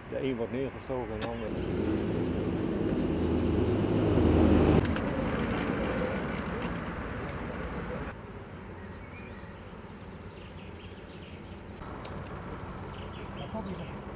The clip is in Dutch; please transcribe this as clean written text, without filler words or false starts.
De een wordt neergestoken en de ander. Dat had hij